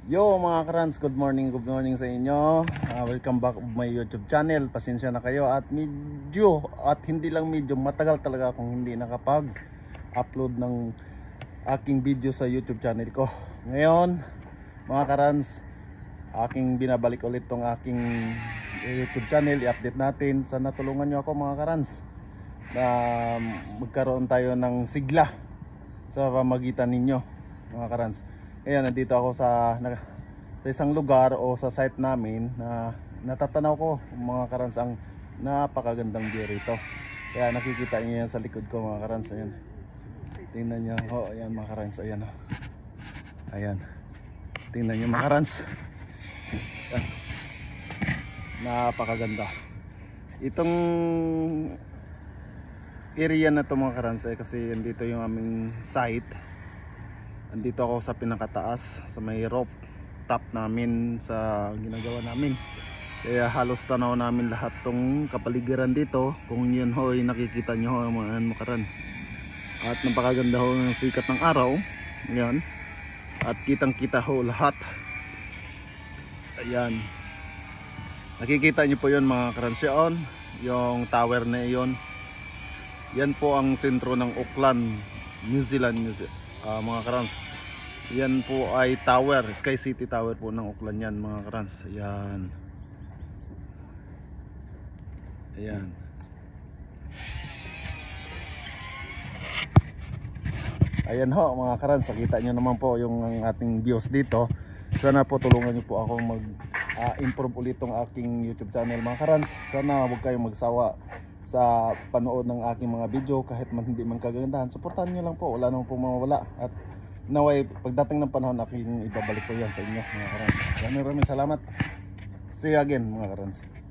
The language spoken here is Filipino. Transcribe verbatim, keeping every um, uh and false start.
Yo mga karans, good morning, good morning sa inyo. uh, Welcome back to my YouTube channel. Pasensya na kayo at medyo, at hindi lang medyo, matagal talaga akong hindi nakapag-upload ng aking video sa YouTube channel ko. Ngayon mga karans, aking binabalik ulit tong aking YouTube channel. I-update natin. Sana tulungan nyo ako mga karans na magkaroon tayo ng sigla sa pamagitan ninyo mga karans. Ayan, nandito ako sa, na, sa isang lugar o sa site namin na natatanaw ko mga karans ang napakagandang view rito. Kaya nakikita niyo yan sa likod ko mga karans. Ayan, tingnan nyo. Oh, ayan mga karans. Ayan, oh. Ayan, tingnan nyo mga karans. Ayan. Napakaganda itong area na to mga karans, eh, kasi andito yung aming site. Andito ako sa pinakataas sa may roof top namin sa ginagawa namin. Kaya halos tanaw namin lahat tong kapaligiran dito. Kung yun ho ay nakikita nyo ho mga makarans. At napakaganda ho ng sikat ng araw. Ayan. At kitang kita ho lahat. Ayan. Nakikita nyo po yun mga karans yun. Yung tower na yun. Yan po ang sentro ng Auckland, New Zealand, New Zealand. Uh, mga karans, yan po ay tower, Sky City Tower po ng Auckland yan mga karans. Ayan. Ayan. Ayan ho mga karans, nakita nyo naman po yung ating views dito. Sana po tulungan nyo po ako mag uh, improve ulit tong aking YouTube channel mga karans. Sana huwag kayong magsawa sa panood ng aking mga video kahit man hindi man kagandahan. Suportahan nyo lang po, wala nang po mawawala. At naway pagdating ng panahon aking ibabalik ko yan sa inyo mga karans. Maraming salamat. See you again mga karans.